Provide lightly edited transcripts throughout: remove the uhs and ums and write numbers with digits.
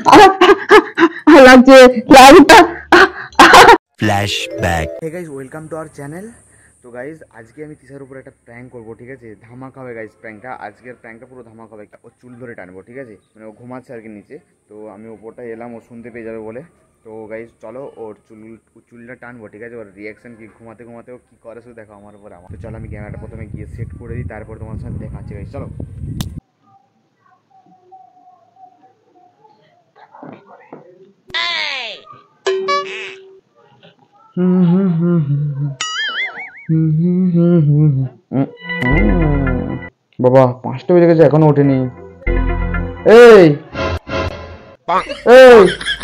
লাগছে লাগটা flashback. Hey guys welcome to our channel. तो गाइज আজকে আমি তিশার উপর একটা প্র্যাঙ্ক করব, ঠিক আছে? ধামাকা হবে গাইজ প্র্যাঙ্কটা। আজকের প্র্যাঙ্কটা পুরো ধামাকা হবে। ও চুল ধরে টানবো, ঠিক আছে? মানে ও ঘুমাচ্ছে আর কি নিচে, তো আমি ওপরটা এলাম ও শুনতে পেয়ে যাবে বলে। তো গাইজ চলো ওর চুলটা টানবো, ঠিক আছে? ওর রিয়াকশন কি ঘুমাতে ঘুমাতে ও কী করে শুধু দেখো আমার উপর আমার। তো চলো আমি ক্যামেরাটা প্রথমে গিয়ে সেট করে দিই, তারপর তোমার সাথে দেখাচ্ছি গাইজ। চলো বাবা 5টা বেজে গেছে এখনো ওঠেনি। এই এই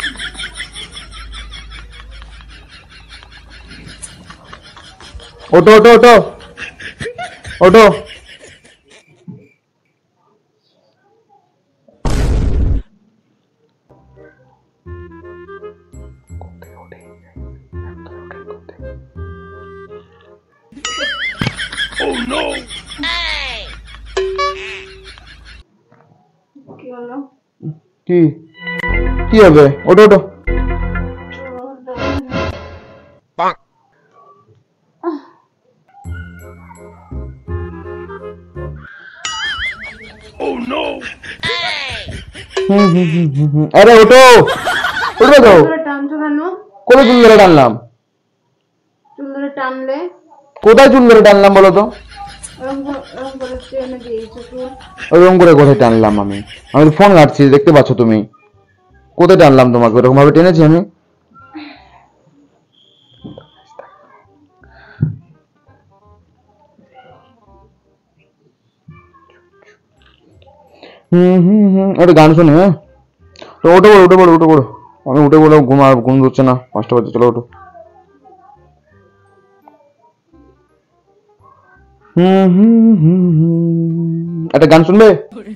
ওঠো ওঠো ওঠো ওঠো। Oh no! কি কি হবে? ওঠো ওঠো। Oh no! আরে ওঠো ওঠো তো। টানছো কেন? কোথায় চুল ধরে টানলাম? চুল ধরে টানলে কোথায় চুল ধরে টানলাম বলো তো? ওরকম করে কোথায় টানলাম? আমি তো ফোন ঘাটছি, দেখতে পাচ্ছ তুমি। কোথায় টানলাম তোমাকে? ওরকম ভাবে টেনেছি আমি? একটা গান শুনি। হ্যাঁ তো উঠে পড়ো উঠে পড়ো উঠে পড়ো। আমি উঠে পড়ো, ঘুম ধরছে না। 5টা বাজে, চলো ওঠো। একটা গান শুনবে?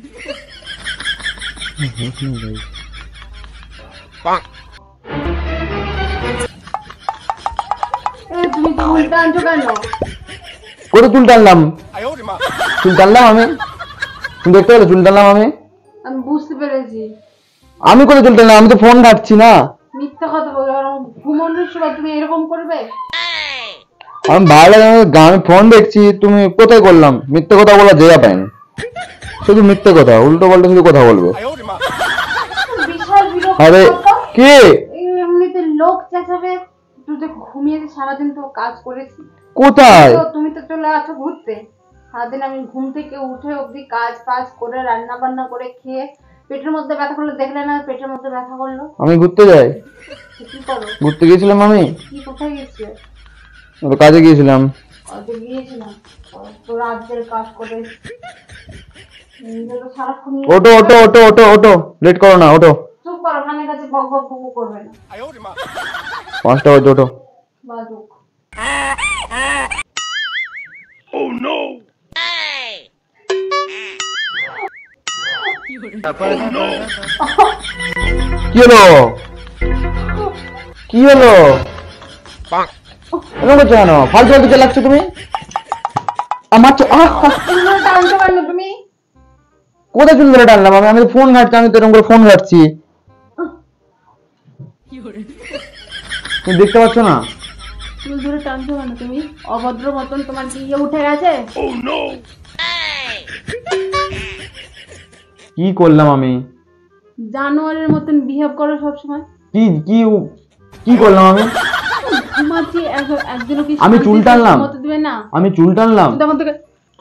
করে চুল টানলাম, চুল টানলাম আমি। তুমি দেখতে পেলে চুল টানলাম আমি? আমি বুঝতে পেরেছি। আমি করে চুল টানলাম? আমি তো ফোন ঘাটছি না। মিথ্যা কথা বলো। ঘুমানোর সময় তুমি এরকম করবে? আমি ভালো আমি ফোন দেখছি। তুমি কোথায় করলাম? মিথ্যে কথা বলা জায়গা পাইনি। শুধু মিথ্যে কথা, উল্টো পাল্টা শুধু কথা বলবে। আরে কে? এমনিতে লোক চেঁচাবে। তুই তো ঘুমিয়ে সারাদিন তো কাজ করেছি। কোথায়? তুমি তো চলে আছো ঘুরতে। সারাদিন আমি ঘুম থেকে উঠে অবধি কাজ ফাজ করে রান্না বান্না করে খেয়ে পেটের মধ্যে ব্যথা করলো, দেখলে না? পেটের মধ্যে ব্যথা করলো। আমি ঘুরতে যাই? কি করো? ঘুরতে গিয়েছিলাম আমি। কি কোথায় গেছিলে? কাজে গিয়েছিলাম। কাজে গিয়েছিলাম তো রাজ্যের কাজ করে। ওটো ওটো ওটো ওটো ওটো, লেট করো না, ওটো। চুপ করো, কানের কাছে বক বক বক করবে না। 5টা বাজে, ওটো। বাজুক। Oh no! কি হলো? কি হলো? এরকম কেন ফালতু ফালতু লাগছো তুমি? আমার টানছো কেন তুমি? কোথায় চুল ধরে টানলাম আমি? আমি তো ফোন ঘাটছি, আমি তো এরকম করে ফোন ঘাটছি। তুমি দেখতে পাচ্ছ না? চুল ধরে টানছো কেন তুমি? অভদ্র মতন তোমার কি উঠে গেছে? কি করলাম আমি? জানোয়ারের মতন বিহেভ করো সব সময়। কি কি কি করলাম আমি? ঘুমাচ্ছি একদিনও কি আমি চুল টানলাম? দিবে না? আমি চুল টানলাম? তখন থেকে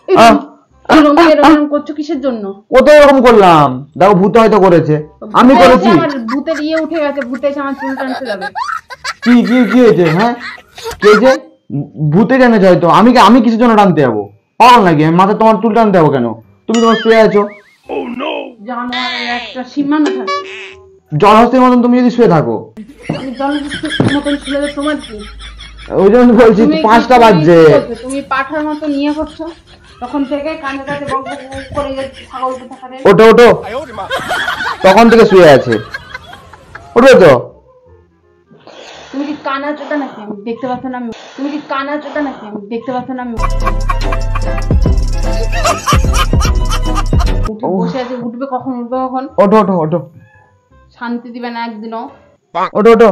এরকম করছো কিসের জন্য? কোথায় এরকম করলাম? দেখো ভূত হয়তো করেছে, আমি করেছি? আমার ভূতের উঠে গেছে, ভূতে এসে আমার চুল টানতে যাবে। কি কি কি হয়েছে? হ্যাঁ কে যে ভূতে টেনেছে হয়তো। আমি কিসের জন্য টানতে যাবো? পাগল নাকি? আমি মাথায় তোমার চুল টানতে যাবো কেন? তুমি তোমার শুয়ে আছো। জানোয়ারের একটা সীমানা থাকে। জলহস্তির মতন তুমি যদি শুয়ে থাকো। আমি জলহস্তির মতন শুলে তোমার কি? ওই জন্য বলছি 5টা বাজছে। তুমি পাঠার মতো নিয়ে করছো তখন থেকে, কানে কাছে বক বক করে যাচ্ছে ছাগল কোথাকারে। ওঠো ওঠো, তখন থেকে শুয়ে আছে। ওঠো তো। তুমি কি কানা চোটা নাকি? আমি দেখতে পাচ্ছ না? তুমি কি কানা চোটা নাকি? আমি দেখতে পাচ্ছ না? বসে আছে, উঠবে কখন? উঠবে কখন? ওঠো ওঠো ওঠো। শান্তি দিবে না একদিনও। ওঠো ওঠো।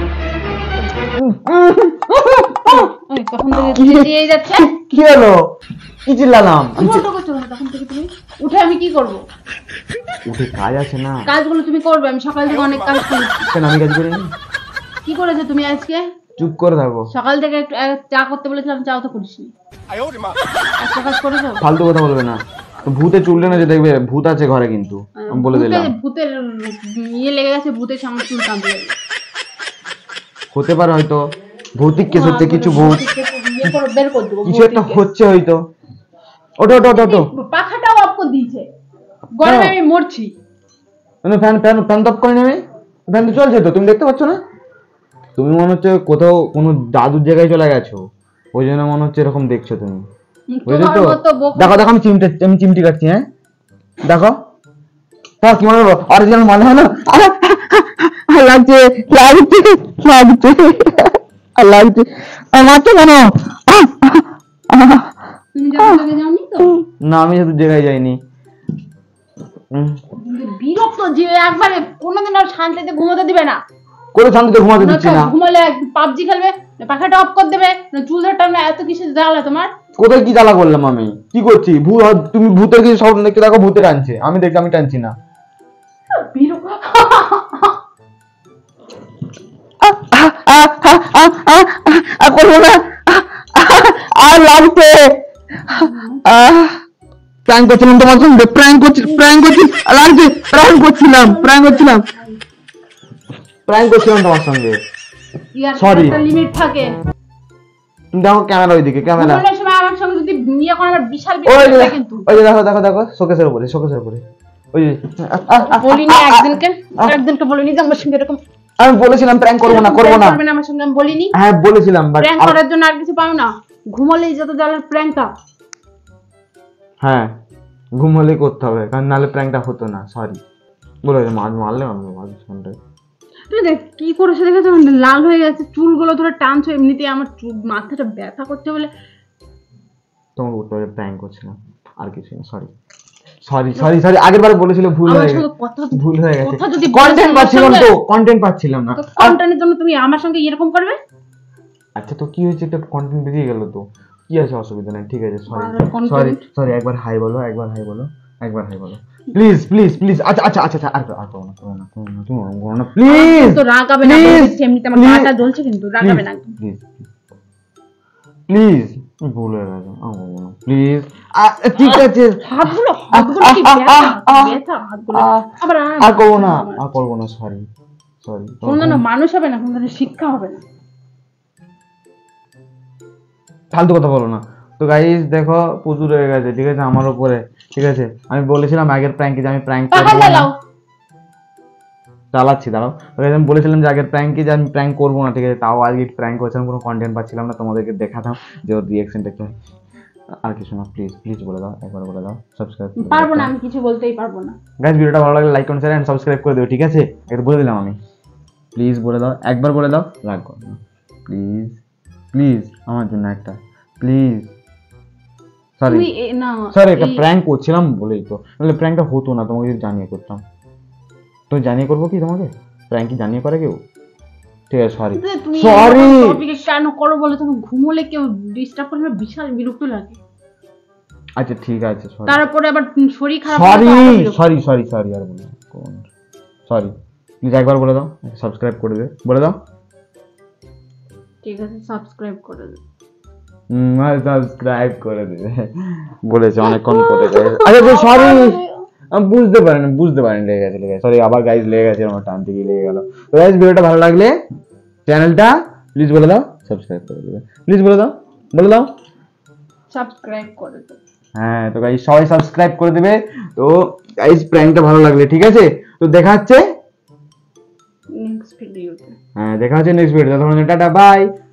তখন থেকে দিয়ে যাচ্ছে। কি হলো? কি চিল্লালাম? তখন থেকে তুমি উঠে আমি কি করব? উঠে কাজ আছে না? কাজগুলো তুমি করবে, আমি সকাল থেকে অনেক কাজ করি। কেন আমি কাজ করিনি? কি করেছো তুমি আজকে? চুপ করে থাকো। সকাল থেকে একটু চা করতে বলেছিলাম, চাও তো করিসনি। একটা কাজ করেছো? ফালতু কথা বলবে না। তো ভূতে চুললে না যে দেখবে ভূত আছে ঘরে, কিন্তু আমি বলে দিলাম। ভূতের ইয়ে লেগে গেছে, ভূতের সামনে চুল টানতে লাগে। হতে পারে হয়তো ভৌতিক কেস হচ্ছে, কিছু ভূত বের করে দেবো, কিছু একটা হচ্ছে হয়তো। ওঠো ওঠো ওঠো। পাখাটাও অফ করে দিয়েছে, গরমে আমি মরছি। মানে ফ্যান ফ্যান ফ্যান অফ করে নেবে? ফ্যান তো চলছে তো, তুমি দেখতে পাচ্ছ না? তুমি মনে হচ্ছে কোথাও কোনো দাদুর জায়গায় চলে গেছো, ওই জন্য মনে হচ্ছে এরকম দেখছো তুমি, বুঝলে তো? দেখো দেখো, আমি চিমটি কাটছি। হ্যাঁ দেখো দেখো কি মনে হলো, অরিজিনাল মনে হলো। লাগছে লাগছে লাগছে লাগছে আমার তো মনে তুমি জায়গায় যাওনি তো? না, আমি শুধু জায়গায় যাইনি। বিরক্ত যে একবারে কোনোদিন আর শান্তিতে ঘুমোতে দিবে না। করে শান্তিতে ঘুমাতে দিচ্ছি না। ঘুমালে পাবজি খেলবে, পাখাটা অফ করে দেবে, চুল ধরে টানবে। এত কিছু জ্বালা তোমার? কোথায় কি জ্বালা করলাম আমি? কি করছি? তুমি ভূতের কিছু স্বপ্ন দেখতে দেখো, ভূতে টানছে, আমি দেখি আমি টানছি না। করবো না আর লাগছে। প্র্যাঙ্ক করছিলাম তোমার সঙ্গে, প্র্যাঙ্ক করছিলাম তোমার সঙ্গে। সরি। একটা লিমিট থাকে। তুমি দেখো ক্যামেরা ওইদিকে, ক্যামেরা। ঘুমানোর সময় আমার সঙ্গে যদি বিয়ে করে আমার বিশাল ওই বিপদ কিন্তু। ওই যে দেখো দেখো দেখো, শোকেসের উপরে ওই যে। বলিনি একদিনকে বলিনি যে আমার সঙ্গে এরকম। আমি বলেছিলাম প্র্যাঙ্ক করবো না আমার সঙ্গে, আমি বলিনি? হ্যাঁ বলেছিলাম, বাট প্র্যাঙ্ক করার জন্য আর কিছু পাও না, ঘুমালেই যত জ্বালার প্র্যাঙ্কটা। হ্যাঁ ঘুম হলেই করতে হবে, কারণ নাহলে প্র্যাঙ্কটা হতো না। সরি বলে মারলে আমি তুই দেখ কি করেছে, দেখেছো? লাল হয়ে গেছে, চুলগুলো ধরে টানছো। এমনিতেই আমার চুল মাথাটা ব্যথা করছে বলে তোমার উপরে প্র্যাঙ্ক করছিলাম, আর কিছু না। সরি আগের বার বলেছিল, ভুল হয়ে গেছে। কন্টেন্ট পাচ্ছিলাম না। কন্টেন্টের জন্য তুমি আমার সঙ্গে এরকম করবে? আচ্ছা তো কি হয়েছে, একটা কন্টেন্ট বেরিয়ে গেল তো, কি আছে, অসুবিধা নেই, ঠিক আছে। সরি একবার হাই বলো, প্লিজ। আচ্ছা আর করো না প্লিজ। তো রাগাবে না, এমনিতে আমার মাথা জ্বলছে, কিন্তু রাগাবে না প্লিজ। ভুল হয়ে গেছে, প্লিজ। ঠিক আছে, হাতগুলো কি ব্যথা হাতগুলো। আবার আর করবো না। সরি কোনদিনও মানুষ হবে না, কোনদিনও শিক্ষা হবে না। ফালতু কথা বলো না। তো গাইস দেখো, প্রচুর হয়ে গেছে, ঠিক আছে আমার উপরে, ঠিক আছে। আমি বলেছিলাম আগের প্র্যাঙ্কে যে আমি প্র্যাঙ্ক চালাচ্ছি, দাঁড়াও। আমি বলেছিলাম যে আগের প্র্যাঙ্কে যে আমি প্র্যাঙ্ক করবো না, ঠিক আছে। তাও আজকে প্র্যাঙ্ক করছিলাম, কোনো কন্টেন্ট পাচ্ছিলাম না, তোমাদেরকে দেখাতাম যে ওর রিঅ্যাকশনটা কি হয়। আর কিছু না, প্লিজ বলে দাও, একবার বলে দাও। সাবস্ক্রাইব পারবো না, আমি কিছু বলতেই পারবো না। গাইস ভিডিওটা ভালো লাগলে like comment share and subscribe করে দিও, ঠিক আছে? এটা বলে দিলাম আমি। প্লিজ বলে দাও, একবার বলে দাও, রাগ করো না প্লিজ আমার জন্য একটা, প্লিজ। সরি একটা প্র্যাঙ্ক করছিলাম বলেই তো, নাহলে প্র্যাঙ্কটা হতো না, তোমাকে যদি জানিয়ে করতাম। তো জানিয়ে করবো কি তোমাকে? প্র্যাঙ্ক কি জানিয়ে করে কেউ? ঠিক আছে সরি কেন করো বলে? তুমি ঘুমোলে কেউ ডিস্টার্ব করলে বিশাল বিরক্ত লাগে। আচ্ছা ঠিক আছে সরি। তারপরে আবার শরীর খারাপ। সরি আর বলো সরি প্লিজ, একবার বলে দাও, সাবস্ক্রাইব করে দেবে, বলে দাও। ঠিক আছে সাবস্ক্রাইব করে দেবে। সাবস্ক্রাইব করে দেবে বলেছে অনেকক্ষণ পরে। আচ্ছা সরি, আমি বুঝতে পারিনি লেগে গেছে। সরি আবার গাইজ লেগে গেছে, আমার টান থেকে লেগে গেল। তো গাইজ ভিডিওটা ভালো লাগলে চ্যানেলটা প্লিজ বলে দাও সাবস্ক্রাইব করে দেবে, প্লিজ বলে দাও সাবস্ক্রাইব করে দেবে। হ্যাঁ তো গাইজ সবাই সাবস্ক্রাইব করে দেবে। তো গাইজ প্র্যাঙ্কটা ভালো লাগলে, ঠিক আছে? তো দেখা হচ্ছে নেক্সট ভিডিওতে। Tata by.